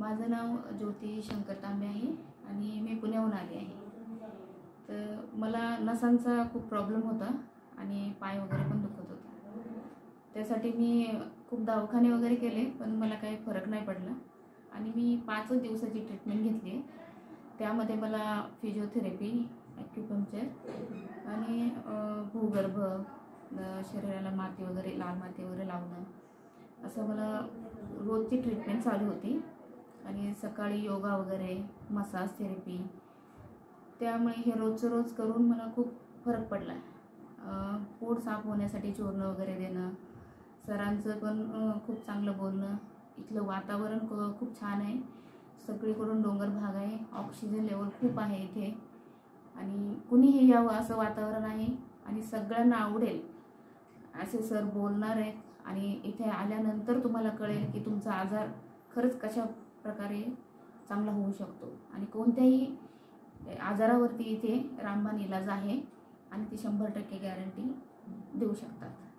माझं नाव ज्योती शंकर तांबे आहे आणि मी पुण्याहून आले आहे. तर मला नसांचा खूप प्रॉब्लेम होता आणि पाय वगैरे पण दुखत होता. त्यासाठी मी खूप दवाखाने वगैरे केले, पण मला काही फरक नाही पडला आणि मी 5 दिवसाची ट्रीटमेंट घेतली. त्यामध्ये मला फिजिओथेरपी, ॲक्युपंक्चर आणि भूगर्भ, शरीराला माती वगैरे, लाल माती वगैरे लावणं, असं मला रोजची ट्रीटमेंट चालू होती. आणि सकाळी योगा वगैरे, मसाज थेरपी, त्यामुळे हे रोजचं रोज करून मला खूप फरक पडला. पोट साफ होण्यासाठी चूर्ण वगैरे देणं, सरांचं पण खूप चांगलं बोलणं. इथलं वातावरण खूप छान आहे, सगळीकडून डोंगर भाग आहे, ऑक्सिजन लेवल खूप आहे इथे आणि कुणीही यावं असं वातावरण आहे आणि सगळ्यांना आवडेल असे सर बोलणार आहेत. आणि इथे आल्यानंतर तुम्हाला कळेल की तुमचा आजार खरंच कशा प्रकारे चांगला होऊ शकतो आणि कोणत्याही आजारावरती इथे रामबाण इलाज आहे आणि ती 100% गॅरंटी देऊ शकतात.